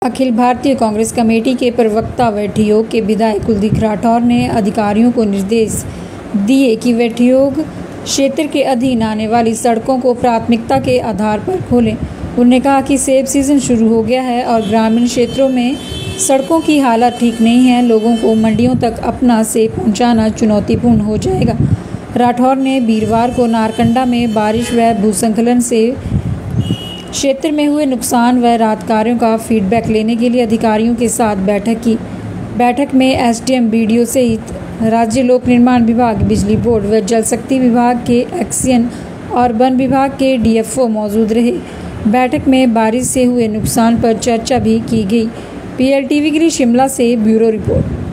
Akhil Bharatiya Congress committee के प्रवक्ता व ठियोग के विधायक कुलदीप राठौर ने अधिकारियों को निर्देश दिए कि वे ठियोग क्षेत्र के अधीन आने वाली सड़कों को प्राथमिकता के आधार पर खोलें। उन्होंने कहा कि सेब सीजन शुरू हो गया है और ग्रामीण क्षेत्रों में सड़कों की हालत ठीक नहीं है। लोगों को मंडियों तक अपना सेब पहुंचाना चुनौतीपूर्ण हो जाएगा। राठौर ने वीरवार को नारकंडा में बारिश व भूस्खलन से क्षेत्र में हुए नुकसान व राहत कार्यों का फीडबैक लेने के लिए अधिकारियों के साथ बैठक की। बैठक में एसडीएम, बीडीओ सहित राज्य लोक निर्माण विभाग, बिजली बोर्ड व जल शक्ति विभाग के एक्सियन और वन विभाग के डीएफओ मौजूद रहे। बैठक में बारिश से हुए नुकसान पर चर्चा भी की गई। पीएलटीवी के लिए शिमला से ब्यूरो रिपोर्ट।